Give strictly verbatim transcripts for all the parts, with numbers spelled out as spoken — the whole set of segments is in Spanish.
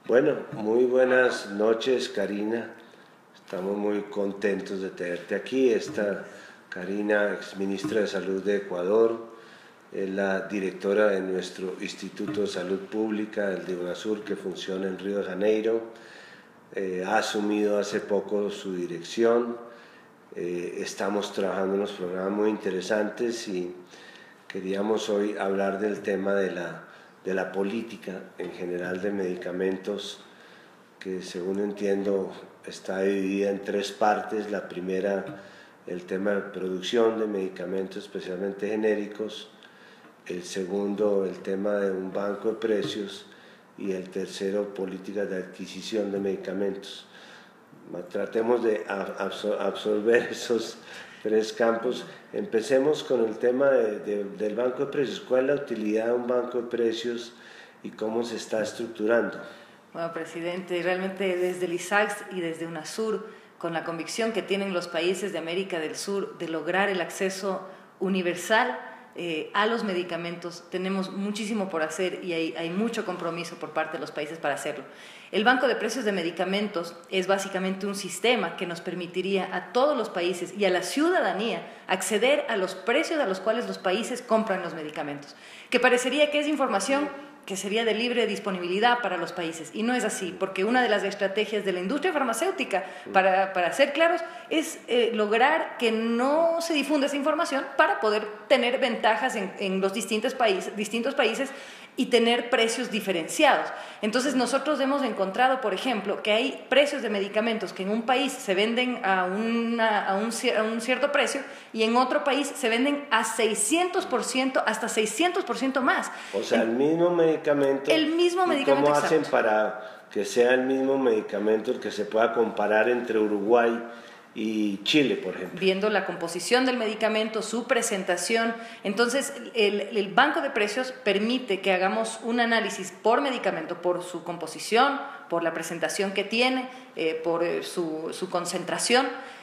Bueno, muy buenas noches, Karina. Estamos muy contentos de tenerte aquí. Esta Karina, exministra de Salud de Ecuador, es la directora de nuestro Instituto de Salud Pública, el de UNASUR, que funciona en Río de Janeiro. Eh, ha asumido hace poco su dirección. Eh, estamos trabajando en unos programas muy interesantes y queríamos hoy hablar del tema de la, de la política en general de medicamentos, que según entiendo está dividida en tres partes. La primera, el tema de producción de medicamentos, especialmente genéricos. El segundo, el tema de un banco de precios. Y el tercero, políticas de adquisición de medicamentos. Tratemos de absorber esos tres campos. Empecemos con el tema de, de, del banco de precios. ¿Cuál es la utilidad de un banco de precios y cómo se está estructurando? Bueno, presidente, realmente desde el I S A X y desde UNASUR, con la convicción que tienen los países de América del Sur de lograr el acceso universal eh, a los medicamentos, tenemos muchísimo por hacer y hay, hay mucho compromiso por parte de los países para hacerlo. El Banco de Precios de Medicamentos es básicamente un sistema que nos permitiría a todos los países y a la ciudadanía acceder a los precios a los cuales los países compran los medicamentos, que parecería que es información que sería de libre disponibilidad para los países, y no es así, porque una de las estrategias de la industria farmacéutica, para, para ser claros, es eh, lograr que no se difunda esa información para poder tener ventajas en, en los distintos países, distintos países y tener precios diferenciados. Entonces nosotros hemos encontrado, por ejemplo, que hay precios de medicamentos que en un país se venden a, una, a, un, a un cierto precio y en otro país se venden a seiscientos por ciento, hasta seiscientos por ciento más. O sea, el mismo medicamento. El mismo medicamento. ¿Cómo hacen exacto. para que sea el mismo medicamento el que se pueda comparar entre Uruguay y Chile, por ejemplo? Viendo la composición del medicamento, su presentación. Entonces, el, el Banco de Precios permite que hagamos un análisis por medicamento, por su composición, por la presentación que tiene, eh, por eh, su, su concentración,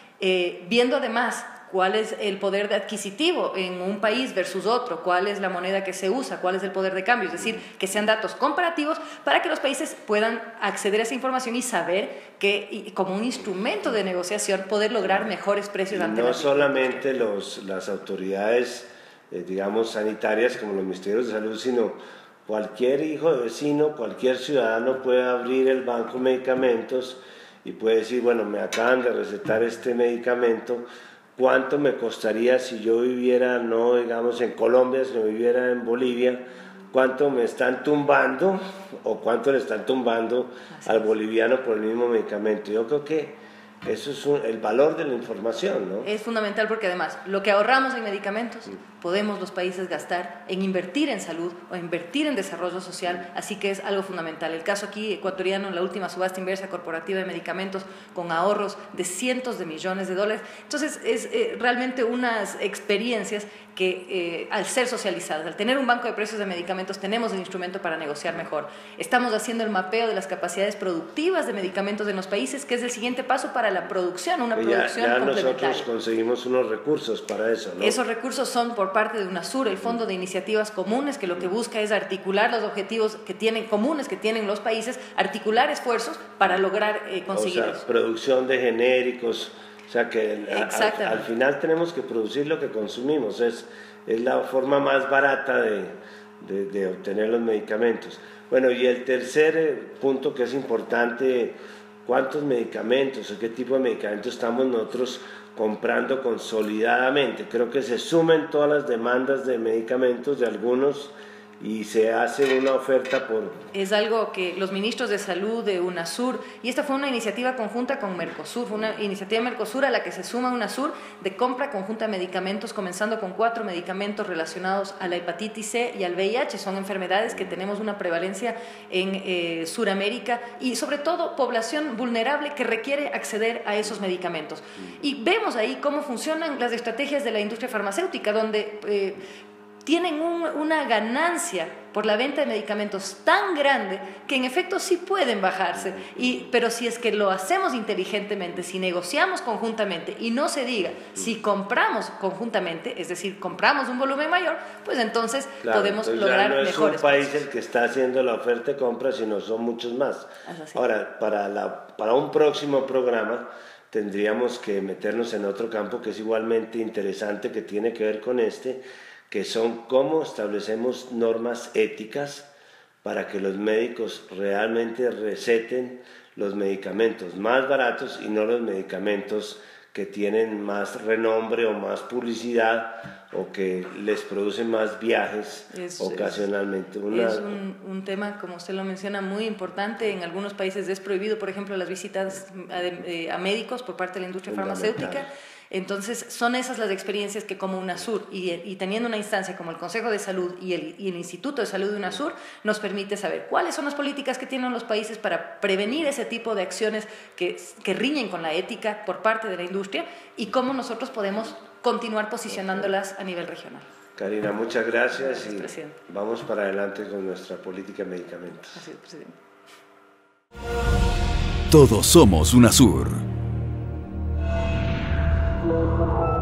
eh, viendo además cuál es el poder adquisitivo en un país versus otro, cuál es la moneda que se usa, cuál es el poder de cambio, es decir, que sean datos comparativos para que los países puedan acceder a esa información y saber que, y como un instrumento de negociación, poder lograr mejores precios ante no la solamente los, las autoridades, eh, digamos, sanitarias como los ministerios de salud, sino cualquier hijo de vecino, cualquier ciudadano puede abrir el banco de medicamentos y puede decir, bueno, me acaban de recetar este medicamento, ¿cuánto me costaría si yo viviera, no digamos en Colombia, si yo viviera en Bolivia? ¿Cuánto me están tumbando o cuánto le están tumbando al boliviano por el mismo medicamento? Yo creo que eso es un, el valor de la información, ¿no? Es fundamental porque además lo que ahorramos en medicamentos sí. podemos los países gastar en invertir en salud o invertir en desarrollo social, así que es algo fundamental. El caso aquí ecuatoriano, la última subasta inversa corporativa de medicamentos con ahorros de cientos de millones de dólares. Entonces es eh, realmente unas experiencias que eh, al ser socializadas, al tener un banco de precios de medicamentos, tenemos el instrumento para negociar mejor. Estamos haciendo el mapeo de las capacidades productivas de medicamentos en los países, que es el siguiente paso para la producción, una ya, producción ya complementaria. Nosotros conseguimos unos recursos para eso, ¿no? Esos recursos son por parte de UNASUR, el Fondo de Iniciativas Comunes, que lo que busca es articular los objetivos que tienen comunes que tienen los países, articular esfuerzos para lograr eh, conseguirlos. O sea, producción de genéricos. O sea que al, al final tenemos que producir lo que consumimos, es, es la forma más barata de, de, de obtener los medicamentos. Bueno, y el tercer punto que es importante, ¿cuántos medicamentos o qué tipo de medicamentos estamos nosotros comprando consolidadamente? Creo que se sumen todas las demandas de medicamentos de algunos y se hace una oferta por... Es algo que los ministros de salud de UNASUR, y esta fue una iniciativa conjunta con Mercosur, fue una iniciativa de Mercosur a la que se suma UNASUR de compra conjunta de medicamentos, comenzando con cuatro medicamentos relacionados a la hepatitis C y al V I H. Son enfermedades que tenemos una prevalencia en eh, Sudamérica y sobre todo población vulnerable que requiere acceder a esos medicamentos. Y vemos ahí cómo funcionan las estrategias de la industria farmacéutica, donde... Eh, tienen un, una ganancia por la venta de medicamentos tan grande que en efecto sí pueden bajarse, y, pero si es que lo hacemos inteligentemente, si negociamos conjuntamente y no se diga, si compramos conjuntamente, es decir, compramos un volumen mayor, pues entonces claro, podemos entonces lograr ya no mejores es un país precios. el que está haciendo la oferta de compra, sino son muchos más. Ahora, para, la, para un próximo programa tendríamos que meternos en otro campo que es igualmente interesante, que tiene que ver con este, que son cómo establecemos normas éticas para que los médicos realmente receten los medicamentos más baratos y no los medicamentos que tienen más renombre o más publicidad o que les producen más viajes es, ocasionalmente. Es, Una... es un, un tema, como usted lo menciona, muy importante. En algunos países es prohibido, por ejemplo, las visitas a, a médicos por parte de la industria farmacéutica. Entonces, son esas las experiencias que como UNASUR, y, y teniendo una instancia como el Consejo de Salud y el, y el Instituto de Salud de UNASUR, nos permite saber cuáles son las políticas que tienen los países para prevenir ese tipo de acciones que, que riñen con la ética por parte de la industria, y cómo nosotros podemos continuar posicionándolas a nivel regional. Karina, muchas gracias, gracias y presidente. Vamos para adelante con nuestra política de medicamentos. Así es, presidente. Todos somos UNASUR. Thank you.